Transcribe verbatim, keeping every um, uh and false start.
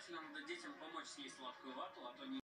Желательно надо детям помочь съесть сладкую вату, а то не